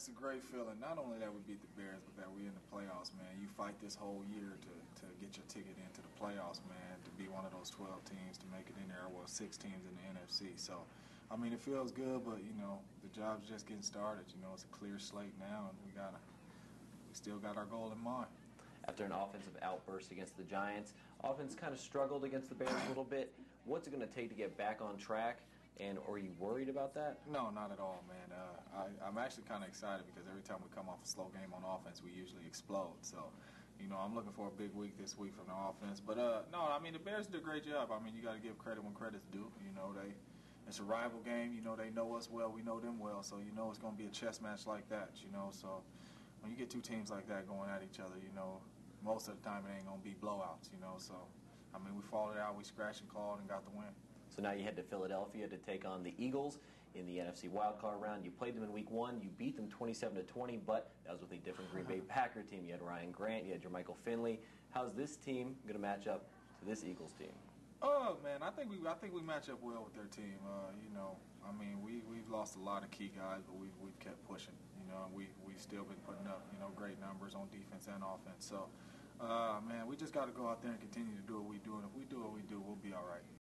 it's a great feeling. Not only that we beat the Bears, but that we're in the playoffs, man. You fight this whole year to get your ticket into the playoffs, man, to be one of those 12 teams, to make it in there. Well, 6 teams in the NFC. So, I mean, it feels good, but, the job's just getting started. It's a clear slate now, and we still got our goal in mind. After an offensive outburst against the Giants, offense kind of struggled against the Bears a little bit. What's it going to take to get back on track? And are you worried about that? No, not at all, man. I'm actually kind of excited because every time we come off a slow game on offense, we usually explode. So, I'm looking for a big week this week from the offense. But, no, I mean, the Bears did a great job. I mean, you got to give credit when credit's due. It's a rival game. They know us well. We know them well. So, it's going to be a chess match like that, So, when you get two teams like that going at each other, most of the time it ain't going to be blowouts, So, I mean, we fought it out. We scratched and clawed and got the win. So now you head to Philadelphia to take on the Eagles in the NFC wildcard round. You played them in Week 1. You beat them 27-20, but that was with a different Green Bay Packer team. You had Ryan Grant. You had your Michael Finley. How's this team going to match up to this Eagles team? Oh man, I think we match up well with their team. I mean, we've lost a lot of key guys, but we've kept pushing. We've still been putting up great numbers on defense and offense. So, man, we just got to go out there and continue to do what we do, and if we do what we do, we'll be all right.